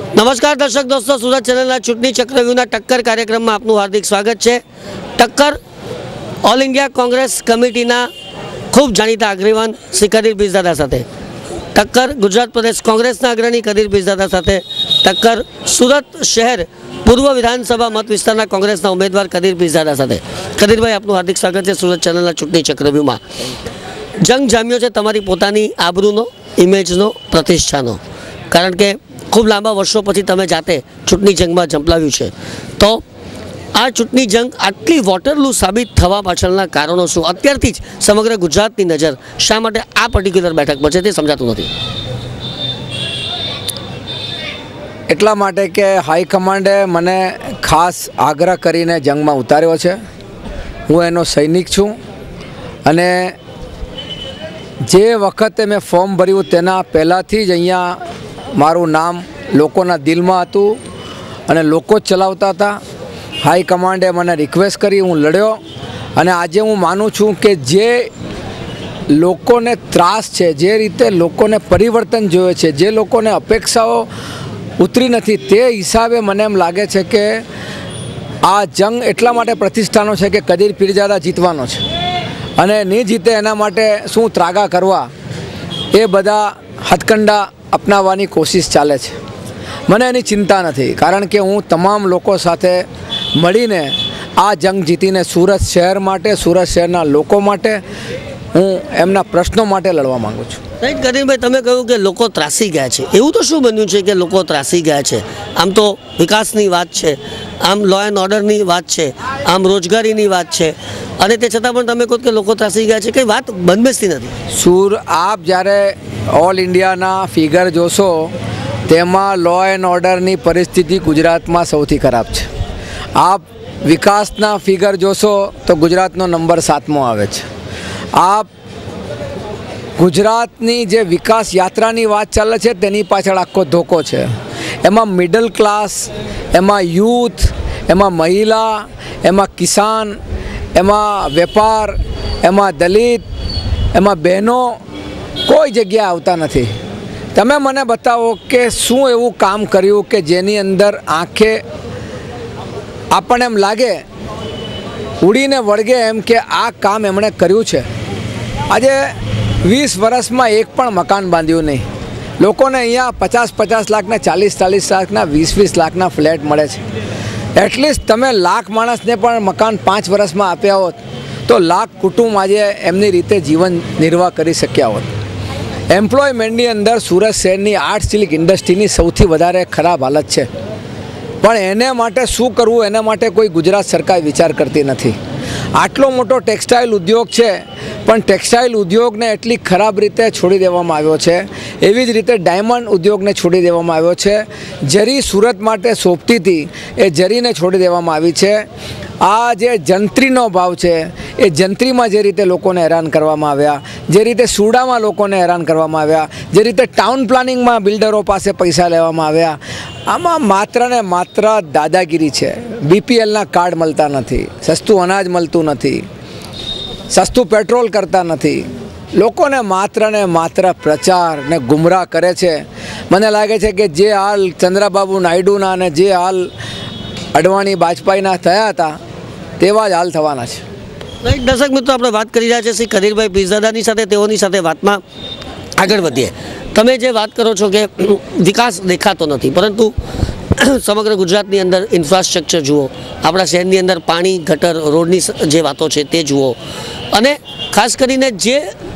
नमस्कार दर्शक दोस्तों, सूरत चैनल चूंटणी चक्रव्यूहना टक्कर कार्यक्रम में आपનું हार्दिक स्वागत है। टक्कर ऑल इंडिया कांग्रेस कमिटीना खूब जाणीता आगेवान श्री कदीर बीजदादा साथे, टक्कर गुजरात प्रदेश कांग्रेसना अग्रणी कदीर बीजदादा साथे, टक्कर सूरत शहर पूर्व विधानसभा मत विस्तारना कांग्रेसना उम्मीदवार कदीर बीजदादा साथे। कदीर भाई, आपનું हार्दिक स्वागत है सूरत चैनल चूंटणी चक्रव्यूह में। जंग जाम्यो छे तमारी पोतानी आबरूनो, इमेजनो, प्रतिष्ठानो, कारण के खूब लांबा वर्षों पछी तमे जाते चूंटणी जंग में झंपलाव्युं छे, तो आ चूंटणी जंग आटली वॉटरलू साबित थवा पाछळना कारणों शुं? अत्यारथी ज समग्र गुजरातनी नजर शा माटे आ पर्टिक्युलर बेठक पर छे ते समजातुं नथी। એટલા માટે કે હાઈકમાન્ડે મને ખાસ આગ્રહ કરીને જંગમાં ઉતાર્યો છે। હું એનો સૈનિક છું અને જે વખતે મેં ફોર્મ ભર્યું તેના પહેલાંથી જ અહીંયા મારું નામ લોકોના દિલમાં હતું અને લોકો જ ચલાવતા હતા। હાઈકમાન્ડે મને રિક્વેસ્ટ કરી, હું લડ્યો અને આજે હું માનું છું કે જે લોકોને ત્રાસ છે, જે રીતે લોકોને પરિવર્તન જોઈએ છે, જે લોકોને અપેક્ષાઓ ઉતરી નથી, તે હિસાબે મને એમ લાગે છે કે આ જંગ એટલા માટે પ્રતિષ્ઠાનો છે કે કદીર પીરજાદા જીતવાનો છે અને નહીં જીતે એના માટે શું ત્રાગા કરવા, એ બધા હથકંડા અપનાવવાની કોશિશ ચાલે છે। મને એની ચિંતા નથી, કારણ કે હું તમામ લોકો સાથે મળીને આ જંગ જીતીને સુરત શહેર માટે, સુરત શહેરના લોકો માટે, હું એમના પ્રશ્નો માટે લડવા માગું છું। राइट कदीर भाई, तमे कहूँ कि लोग त्रासी गया है, एवं तो शू बन्यु छे कि लोग त्रासी गया है? आम तो विकासनी बात है, आम लॉ एंड ऑर्डरनी बात है, आम रोजगारीनी बात है, अने ते छतां पण तमे कहो कि लोग त्रासी गया है, कई बात बंधबेसती नहीं। आप જ્યારે ऑल इंडियाना फिगर जोशो तेमां लॉ एंड ऑर्डरनी परिस्थिति गुजरातमां सौथी खराब है। आप विकासना फिगर जोशो तो गुजरातनो नंबर 7मो आवे छे। आप गुजरातनी जे विकास यात्रानी वात चाले छे तेनी पाछळ आखो धोको छे। एमां मिडल क्लास, एमां यूथ, एमां महिला, एमां किसान, एमां वेपार, एमां दलित, एमां बहनों कोई जग्या आवता नथी। तमे मने बतावो कि शुं एवुं काम कर्युं कि जेनी अंदर आंखे आपणे एम लागे उड़ीने वळगे एम कि आ काम एमणे कर्युं छे। आजे 20 वर्षमां एक पण मकान बांध्યું नहीं। लोकोने अहींया 50-50 लाखना, 40-40 लाखना, 20-20 लाखना फ्लेट मळे छे। एटलीस्ट तमे लाख माणसने पण मकान 5 वर्षमां आप्या होत तो लाख कुटुंब आजे एमनी रीते जीवन निर्वाह करी शक्या होत। एम्प्लॉयमेंटनी अंदर सूरत शहेरनी आर्ट सिल्क इंडस्ट्रीनी सौथी वधारे खराब हालत छे, पण एने माटे शुं करवुं एना माटे कोई गुजरात सरकार विचार करती नथी। आटलो मोटो टेक्सटाइल उद्योग है, पण टेक्सटाइल उद्योग ने एटली खराब रीते छोड़ी देवामां आव्यो छे। एवी ज रीते डायमंड उद्योग ने छोड़ी देवामां आव्यो छे। जरी सूरत माटे सोंपती थी ए जरी ने छोड़ी देवामां आवी छे। आ जे जंत्रीनो भाव है ए जंत्री में जे रीते लोकोने हैरान करवामां आव्या, जे रीते सूडामां लोकोने हैरान करवामां आव्या, जे रीते टाउन प्लानिंग में बिल्डरो पासे पैसा लेवामां आव्या, आमां मात्र ने मात्र दादागिरी है। बीपीएलना कार्ड मळता नथी, सस्तुं अनाज मळतुं नथी, सस्तुं पेट्रोल करता नहीं। लोकोने मात्र प्रचार ने गुमराह करे छे। मने लागे छे कि जे हाल चंद्रबाबू नायडूना ने जे हाल अडवाणी वाजपेयीना थया हता तेवा ज हाल थवाना छे। राइट दर्शक मित्रों, आपणे बात करी रह्या छीए श्री कदीरभाई बीजदादानी साथे, तेओनी साथे वातमां आगळ वधीए। तमे जे बात करो छो कि विकास देखातो नथी, परंतु समग्र गुजरातनी अंदर इन्फ्रास्ट्रक्चर जुओ, आपણા શહેરની અંદર પાણી, ગટર, રોડની જે વાતો છે તે જુઓ, અને ખાસ કરીને જે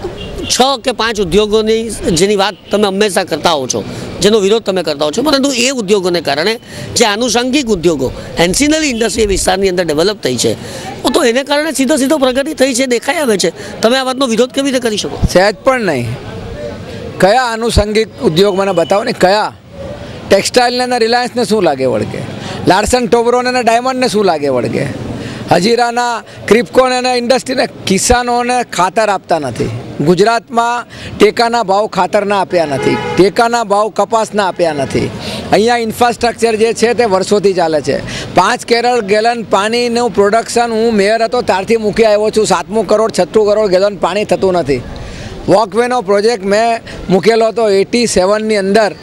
6 કે 5 ઉદ્યોગોની જેની વાત તમે હંમેશા કરતા હો છો, જેનો વિરોધ તમે કરતા હો છો, પરંતુ એ ઉદ્યોગોને કારણે જે આનુષંગિક ઉદ્યોગો એન્સિનરી ઇન્ડસ્ટ્રી વિસ્તારની અંદર ડેવલપ થઈ છે, તો એને કારણે સીધો પ્રગતિ થઈ છે, દેખાઈ આવે છે। તમે આ વાતનો વિરોધ કેવી રીતે કરી શકો? સહેજ પણ નહીં। કયા આનુષંગિક ઉદ્યોગ મને બતાવો ને? કયા? टेक्सटाइल ने रिलायंस ने शू लगे वळगे? लार्सन टोब्रो ने डायमंड ने शू लगे वळगे? हजीराना क्रिप्को ने इंडस्ट्री ने किसानों ने खातर आपता नहीं। गुजरात में टेकाना भाव खातरना आप्या नहीं, टेकाना भाव कपासना आप्या नहीं। अहींया इन्फ्रास्ट्रक्चर जे छे ते वर्षोथी चाले छे। 5 करोड़ गैलन पाणीनुं प्रोडक्शन हूँ मेयर हतो त्यारथी मूकी आव्यो छुं। 7 करोड़ 36 करोड़ गैलन पाणी थतुं नथी। वॉकवेनो प्रोजेक्ट मैं मूकेलो तो 87 नी अंदर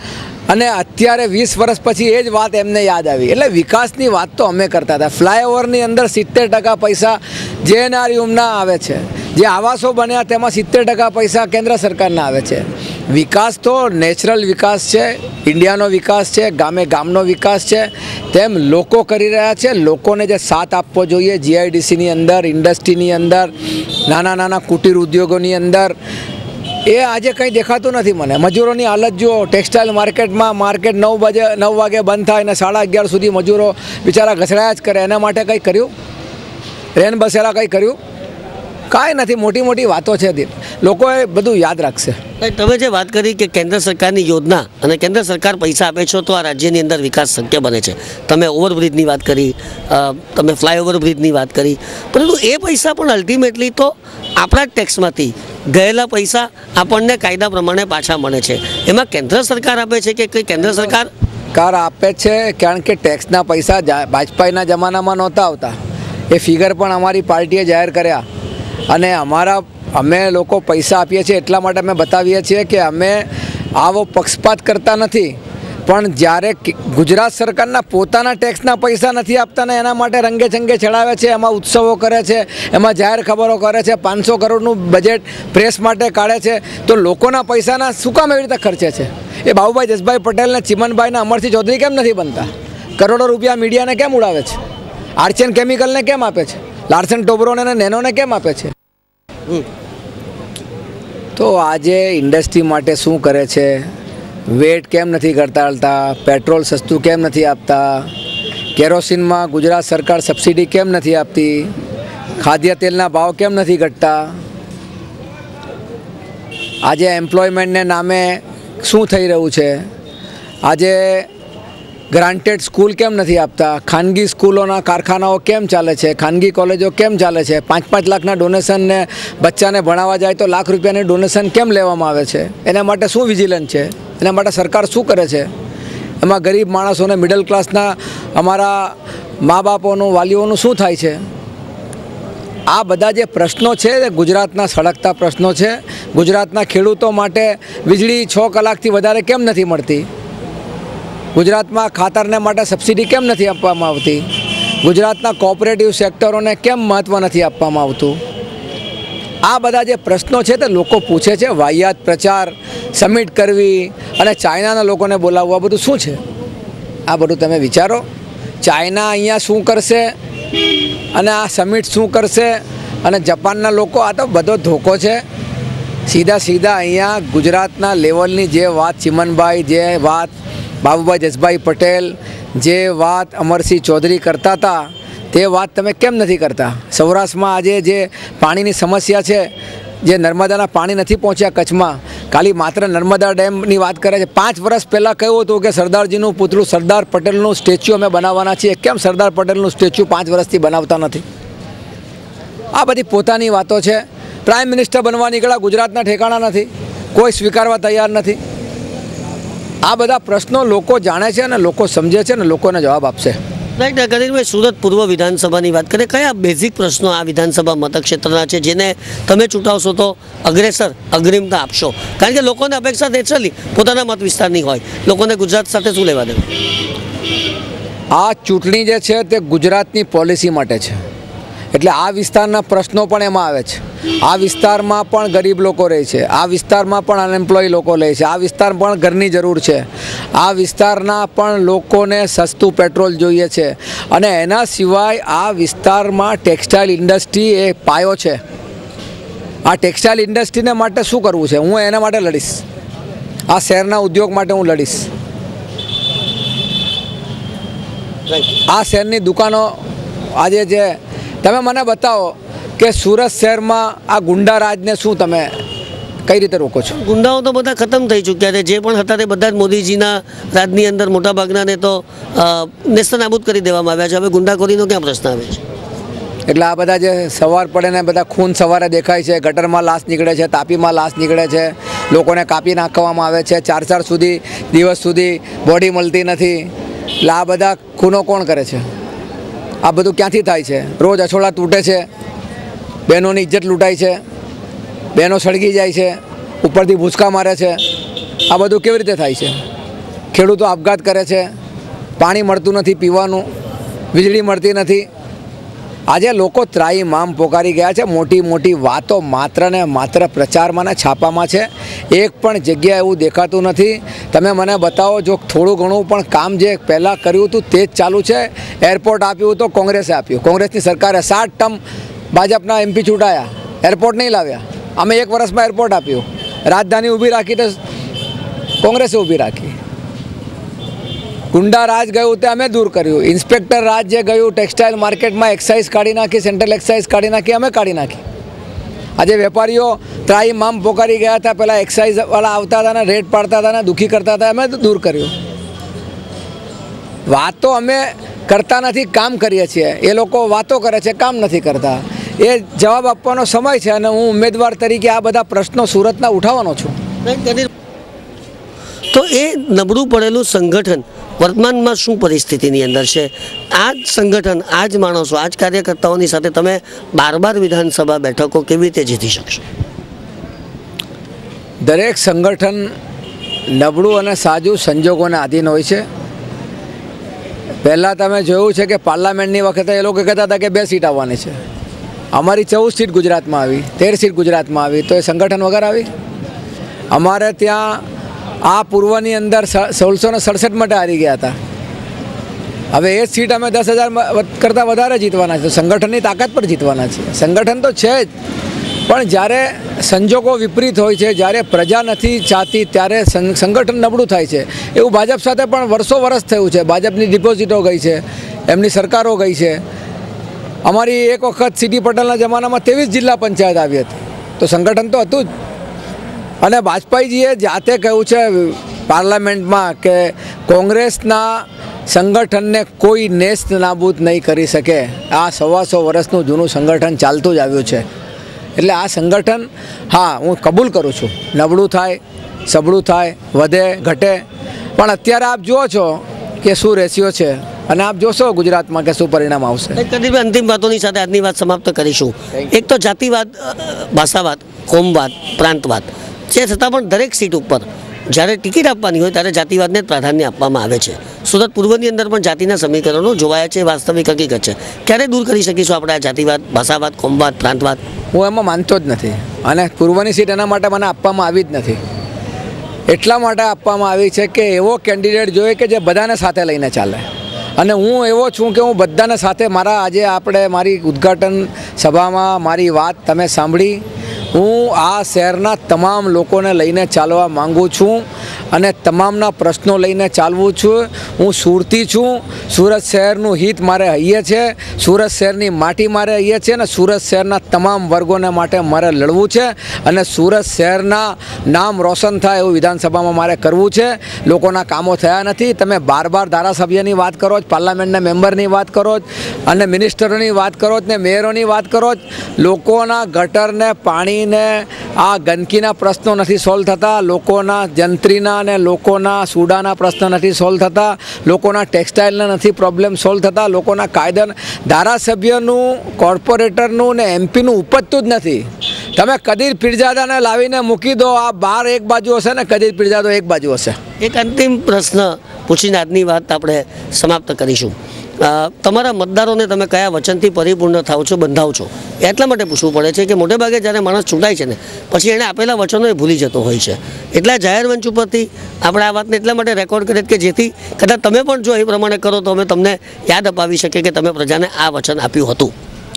અને અત્યારે 20 વર્ષ પછી એ જ વાત એમને યાદ આવી. એટલે વિકાસની વાત તો અમે કરતા હતા. ફ્લાયઓવરની અંદર 70% પૈસા JNRUના આવે છે. જે આવાસો બન્યા તેમાં 70% પૈસા કેન્દ્ર સરકારના આવે છે. વિકાસ તો નેચરલ વિકાસ છે, ઇન્ડિયાનો વિકાસ છે, ગામે ગામનો વિકાસ છે, તેમ લોકો કરી રહ્યા છે. લોકોને જે સાથ આપવો જોઈએ GIDCની અંદર, ઇન્ડસ્ટ્રીની અંદર, નાના નાના કુટીર ઉદ્યોગોની અંદર, એ આજે કંઈ દેખાતું નથી મને. મજૂરોની હાલત જુઓ. ટેક્સટાઇલ માર્કેટ 9 વાગે બંધ થાય અને 11:30 સુધી મજૂરો બિચારા ઘસડાયા જ કરે. એના માટે કંઈ કર્યું? રેન બસેરા કંઈ કર્યું? કાંઈ નથી. મોટી મોટી વાતો છે. લોકોએ બધું યાદ રાખશે. તમે જે વાત કરી કે કેન્દ્ર સરકારની યોજના અને કેન્દ્ર સરકાર પૈસા આપે છે તો આ રાજ્યની અંદર વિકાસ શક્ય બને છે. તમે ઓવરબ્રિજની વાત કરી, તમે ફ્લાયઓવર બ્રિજની વાત કરી, પરંતુ એ પૈસા પણ અલ્ટિમેટલી તો આપણા જ ટેક્સમાંથી ગયેલા પૈસા આપણને કાયદા પ્રમાણે પાછા મળે છે. એમાં કેન્દ્ર સરકાર આપે છે કે કંઈ કેન્દ્ર સરકાર આપે છે? કારણ કે ટેક્સના પૈસા વાજપેયીના જમાનામાં નહોતા આવતા. એ ફિગર પણ અમારી પાર્ટીએ જાહેર કર્યા. અને અમે લોકો પૈસા આપીએ છીએ એટલા માટે અમે બતાવીએ છીએ કે અમે આવો પક્ષપાત કરતા નથી. પણ જ્યારે ગુજરાત સરકારના પોતાના ટેક્સના પૈસા નથી આપતા ને એના માટે રંગે ચંગે ચડાવે છે, એમાં ઉત્સવો કરે છે, એમાં જાહેર ખબરો કરે છે, 500 કરોડનું બજેટ પ્રેસ માટે કાઢે છે, તો લોકોના પૈસાના શું કામ એવી રીતે ખર્ચે છે? એ બાબુભાઈ જસભાઈ પટેલ ને ચિમનભાઈ ને અમરસિંહ ચૌધરી કેમ નથી બનતા? કરોડો રૂપિયા મીડિયાને કેમ ઉડાવે છે? આર્ચેન કેમિકલને કેમ આપે છે? લાર્સન ટોબ્રોને અને નેનોને કેમ આપે છે? તો આજે ઇન્ડસ્ટ્રી માટે શું કરે છે? વેટ કેમ નથી કરતા? પેટ્રોલ સસ્તું કેમ નથી આપતા? કેરોસીનમાં ગુજરાત સરકાર સબસિડી કેમ નથી આપતી? ખાદ્ય તેલના ભાવ કેમ નથી ઘટતા? આજે એમ્પ્લોયમેન્ટને નામે શું થઈ રહ્યું છે? આજે ગ્રાન્ટેડ સ્કૂલ કેમ નથી આપતા? ખાનગી સ્કૂલોના કારખાનાઓ કેમ ચાલે છે? ખાનગી કોલેજો કેમ ચાલે છે? 5-5 લાખના ડોનેશનને બચ્ચાને ભણાવવા જાય તો લાખ રૂપિયાની ડોનેશન કેમ લેવામાં આવે છે? એના માટે શું વિજિલન્સ છે? એના માટે સરકાર શું કરે છે? એમાં ગરીબ માણસોને, મિડલ ક્લાસના અમારા મા બાપોનું, વાલીઓનું શું થાય છે? આ બધા જે પ્રશ્નો છે એ ગુજરાતના સળગતા પ્રશ્નો છે. ગુજરાતના ખેડૂતો માટે વીજળી 6 કલાકથી વધારે કેમ નથી મળતી? ગુજરાતમાં ખાતરને માટે સબસિડી કેમ નથી આપવામાં આવતી? ગુજરાતના કોઓપરેટિવ સેક્ટરોને કેમ મહત્ત્વ નથી આપવામાં આવતું? આ બધા જે પ્રશ્નો છે તે લોકો પૂછે છે. વાહિયાત પ્રચાર, સમિટ કરવી અને ચાઇનાના લોકોને બોલાવવા, બધું શું છે? આ બધું તમે વિચારો. ચાઇના અહીંયા શું કરશે અને આ સમિટ શું કરશે? અને જાપાનના લોકો, આ તો બધો ધોકો છે. સીધા અહીંયા ગુજરાતના લેવલની જે વાત ચિમનભાઈ, જે વાત બાબુભાઈ જસભાઈ પટેલ, જે વાત અમરસિંહ ચૌધરી કરતા હતા, તે વાત તમે કેમ નથી કરતા? સૌરાષ્ટ્રમાં આજે જે પાણીની સમસ્યા છે, જે નર્મદાના પાણી નથી પહોંચ્યા કચ્છમાં, ખાલી માત્ર નર્મદા ડેમની વાત કરે છે. 5 વર્ષ પહેલાં કહ્યું હતું કે સરદારજીનું પુતળું, સરદાર પટેલનું સ્ટેચ્યુ અમે બનાવવાના છીએ. કેમ સરદાર પટેલનું સ્ટેચ્યુ 5 વર્ષથી બનાવતા નથી? આ બધી પોતાની વાતો છે. પ્રાઇમ મિનિસ્ટર બનવા નીકળ્યા, ગુજરાતના ઠેકાણા નથી, કોઈ સ્વીકારવા તૈયાર નથી. આ બધા પ્રશ્નો લોકો જાણે છે અને લોકો સમજે છે અને લોકોને જવાબ આપશે. રાઈટ. ગરીબભાઈ, સુરત પૂર્વ વિધાનસભાની વાત કરીએ. કયા બેઝિક પ્રશ્નો આ વિધાનસભા મતક્ષેત્રના છે જેને તમે ચૂંટાવશો તો અગ્રિમતા આપશો? કારણ કે લોકોને અપેક્ષા નેચરલી પોતાના મત વિસ્તારની હોય. લોકોને ગુજરાત સાથે શું લેવા દેવું? આ ચૂંટણી જે છે તે ગુજરાતની પોલિસી માટે છે. એટલે આ વિસ્તારના પ્રશ્નો પણ એમાં આવે છે. આ વિસ્તારમાં પણ ગરીબ લોકો રહે છે, આ વિસ્તારમાં પણ અનએમ્પ્લોય લોકો રહે છે, આ વિસ્તાર પણ ઘરની જરૂર છે, આ વિસ્તારના પણ લોકોને સસ્તું પેટ્રોલ જોઈએ છે. અને એના સિવાય આ વિસ્તારમાં ટેક્સટાઇલ ઇન્ડસ્ટ્રી એ પાયો છે. આ ટેક્સટાઇલ ઇન્ડસ્ટ્રીને માટે શું કરવું છે? હું એના માટે લડીશ. આ શહેરના ઉદ્યોગ માટે હું લડીશ. આ શહેરની દુકાનો આજે જે તમે મને બતાવો કે સુરત શહેરમાં આ ગુંડા રાજને શું તમે કઈ રીતે રોકો છો? ગુંડાઓ તો બધા ખતમ થઈ ચૂક્યા છે. જે પણ હતા તે બધા જ મોદીજીના રાજની અંદર મોટાભાગનાને તો નેસ્તનાબૂદ કરી દેવામાં આવ્યા છે. હવે ગુંડાખોરીનો ક્યાં પ્રશ્ન આવે છે? એટલે આ બધા જે સવાર પડે ને બધા ખૂન સવારે દેખાય છે, ગટરમાં લાશ નીકળે છે, તાપીમાં લાશ નીકળે છે, લોકોને કાપી નાખવામાં આવે છે, 4 દિવસ સુધી બોડી મળતી નથી. એટલે આ બધા ખૂનો કોણ કરે છે? આ બધું ક્યાંથી થાય છે? રોજ અછોડા તૂટે છે, બહેનોની ઇજ્જત લૂંટાય છે, બહેનો સળગી જાય છે, ઉપરથી ભૂસકા મારે છે. આ બધું કેવી રીતે થાય છે? ખેડૂતો આપઘાત કરે છે, પાણી મળતું નથી પીવાનું, વીજળી મળતી નથી. આજે લોકો ત્રાહિમામ પોકારી ગયા છે. મોટી મોટી વાતો માત્ર ને માત્ર પ્રચારમાં ને છાપામાં છે. એક પણ જગ્યાએ એવું દેખાતું નથી. તમે મને બતાવો, જો થોડું ઘણું પણ કામ જે પહેલાં કર્યું હતું તે જ ચાલુ છે. એરપોર્ટ આપ્યું તો કોંગ્રેસે આપ્યું, કોંગ્રેસની સરકારે 60 ટર્મ ભાજપના MP ચૂંટાયા, એરપોર્ટ નહીં લાવ્યા. અમે 1 વર્ષમાં એરપોર્ટ આપ્યું. રાજધાની ઊભી રાખી તો કોંગ્રેસે ઊભી રાખી. ગુંડા રાજ ગયું તે અમે દૂર કર્યું. ઇન્સ્પેક્ટર રાજ જે ગયું ટેક્સટાઇલ માર્કેટમાં, એક્સાઇઝ કાઢી નાખી, સેન્ટ્રલ એક્સાઇઝ કાઢી નાખી, અમે કાઢી નાખી. આજે વેપારીઓ ત્રાહિમામ પોકારી ગયા હતા. પહેલાં એક્સાઇઝવાળા આવતા હતા ને રેટ પાડતા હતા ને દુઃખી કરતા હતા, અમે દૂર કર્યું. વાતો અમે કરતા નથી, કામ કરીએ છીએ. એ લોકો વાતો કરે છે, કામ નથી કરતા. એ જવાબ આપવાનો સમય છે અને હું ઉમેદવાર તરીકે આ બધા પ્રશ્નો સુરતના ઉઠાવવાનો છું. તો એ નબળું પડેલું સંગઠન વર્તમાનમાં શું પરિસ્થિતિની અંદર છે? આ જ સંગઠન, આ જ માણસો, આ જ કાર્યકર્તાઓની સાથે તમે 12 વિધાનસભા બેઠકો કેવી રીતે જીતી શકશો? દરેક સંગઠન નબળું અને સાજું સંજોગોને આધીન હોય છે. પહેલાં તમે જોયું છે કે પાર્લામેન્ટની વખતે એ લોકો કહેતા હતા કે 2 સીટ આવવાની છે. અમારી 14 સીટ ગુજરાતમાં આવી, 13 સીટ ગુજરાતમાં આવી, તો એ સંગઠન વગર આવી. અમારે ત્યાં આ પૂર્વની અંદર 1667 માટે હારી ગયા હતા. હવે એ સીટ અમે 10,000 કરતાં વધારે જીતવાના છે. સંગઠનની તાકાત પર જીતવાના છે. સંગઠન તો છે જ, પણ જ્યારે સંજોગો વિપરીત હોય છે, જ્યારે પ્રજા નથી ચાહતી ત્યારે સંગઠન નબળું થાય છે. એવું ભાજપ સાથે પણ વર્ષો થયું છે. ભાજપની ડિપોઝિટો ગઈ છે, એમની સરકારો ગઈ છે. અમારી એક વખત સીટી પટેલના જમાનામાં 23 જિલ્લા પંચાયત આવી હતી, તો સંગઠન તો હતું જ. અને વાજપેયીજીએ જાતે કહ્યું છે પાર્લામેન્ટમાં કે કોંગ્રેસના સંગઠનને કોઈ નેસ્ત નાબૂદ નહીં કરી શકે. આ 125 વર્ષનું જૂનું સંગઠન ચાલતું જ આવ્યું છે. એટલે આ સંગઠન, હા, હું કબૂલ કરું છું, નબળું થાય, સબળું થાય, વધે ઘટે, પણ અત્યારે આપ જુઓ છો કે શું રેશિયો છે અને આપ જોશો ગુજરાતમાં કે શું પરિણામ આવશે. કદીરભાઈ, અંતિમ વાતોની સાથે આજની વાત સમાપ્ત કરીશું. એક તો જાતિવાદ, ભાષાવાદ, કોમવાદ, પ્રાંતવાદ, જે છતાં પણ દરેક સીટ ઉપર જ્યારે ટિકિટ આપવાની હોય ત્યારે જાતિવાદને જ પ્રાધાન્ય આપવામાં આવે છે. સુરત પૂર્વની અંદર પણ જાતિના સમીકરણો જોવાયા છે, વાસ્તવિક હકીકત છે. ક્યારે દૂર કરી શકીશું આપણે આ જાતિવાદ, ભાષાવાદ, કોમવાદ, પ્રાંતવાદ? હું એમાં માનતો જ નથી. અને પૂર્વની સીટ એના માટે મને આપવામાં આવી જ નથી. એટલા માટે આપવામાં આવી છે કે એવો કેન્ડિડેટ જોઈએ કે જે બધાને સાથે લઈને ચાલે. અને હું એવો છું કે હું બધાને સાથે, આજે મારી ઉદ્ઘાટન સભામાં મારી વાત તમે સાંભળી. હું આ શહેરના તમામ લોકોને લઈને ચાલવા માંગુ છું અને તમામના પ્રશ્નો લઈને ચાલવું છું. હું સુરતી છું. સુરત શહેરનું હિત મારે અહીંયા છે, સુરત શહેરની માટી મારે અહીંયા છે અને સુરત શહેરના તમામ વર્ગોને માટે મારે લડવું છે. અને સુરત શહેરના નામ રોશન થાય એવું વિધાનસભામાં મારે કરવું છે. લોકોના કામો થયા નથી. તમે 12 ધારાસભ્યની વાત કરો જ, પાર્લામેન્ટના મેમ્બરની વાત કરો જ, અને મિનિસ્ટરોની વાત કરો જ, ને મેયરોની વાત કરો જ. લોકોના ગટરને, પાણીને, આ ગંદકીના પ્રશ્નો નથી સોલ્વ થતા. લોકોના જંત્રીના અને લોકોના સૂડાના પ્રશ્નો નથી સોલ્વ થતા. લોકોના ટેક્સટાઇલના નથી પ્રોબ્લેમ સોલ્વ થતા. લોકોના કાયદા, ધારાસભ્યનું, કોર્પોરેટરનું ને MPનું ઉપજતું જ નથી. તમે કદીર પીરજાદાને લાવીને મૂકી દો, આ 12 એક બાજુ હશે ને કદીર પીરજાદો એક બાજુ હશે. એક અંતિમ પ્રશ્ન પૂછીને આજની વાત આપણે સમાપ્ત કરીશું. તમારા મતદારોને તમે કયા વચનથી પરિપૂર્ણ થાવ છો, બંધાવ છો? એટલા માટે પૂછવું પડે છે કે મોટે ભાગે જ્યારે માણસ ચૂંટાય છે ને પછી એણે આપેલા વચનો એ ભૂલી જતો હોય છે. એટલા જાહેર મંચ ઉપરથી આપણે આ વાતને એટલા માટે રેકોર્ડ કરીએ કે જેથી કદાચ તમે પણ જો એ પ્રમાણે કરો તો અમે તમને યાદ અપાવી શકીએ કે તમે પ્રજાને આ વચન આપ્યું હતું.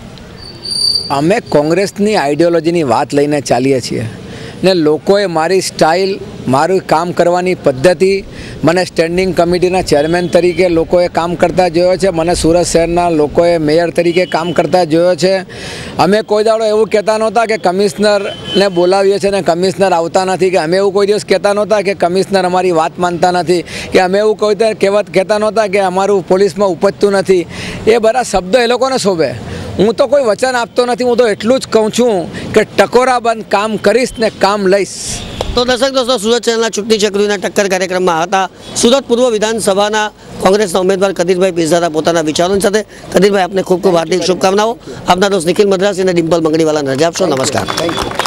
અમે કોંગ્રેસની આઈડિયોલોજીની વાત લઈને ચાલીએ છીએ ને લોકોએ મારી સ્ટાઇલ, મારું કામ કરવાની પદ્ધતિ, મને સ્ટેન્ડિંગ કમિટીના ચેરમેન તરીકે લોકોએ કામ કરતા જોયો છે. મને સુરત શહેરના લોકોએ મેયર તરીકે કામ કરતા જોયો છે. અમે કોઈ દાડો એવું કહેતા નહોતા કે કમિશનરને બોલાવીએ છીએ ને કમિશનર આવતા નથી, કે અમે એવું કોઈ દિવસ કહેતા નહોતા કે કમિશનર અમારી વાત માનતા નથી, કે અમે એવું કોઈ કહેતા નહોતા કે અમારું પોલીસમાં ઉપજતું નથી. એ બધા શબ્દો એ લોકોને શોભે. હું તો કોઈ વચન આપતો નથી. હું તો એટલું જ કહું છું કે ટકોરાબંધ કામ કરીશ ને કામ લઈશ. તો દર્શક દોસ્તો, સુરત ચેનલના ચૂંટણી ચક્રીના ટક્કર કાર્યક્રમમાં હતા સુરત પૂર્વ વિધાનસભાના કોંગ્રેસના ઉમેદવાર કદીરભાઈ પીરઝાદા પોતાના વિચારોની સાથે. કદીરભાઈ, આપને ખૂબ ખૂબ હાર્દિક શુભકામનાઓ. આપના દોસ્ત નિખિલ મદ્રાસી અને ડિમ્પલ મંગડીવાલાને રજા આપશો. નમસ્કાર.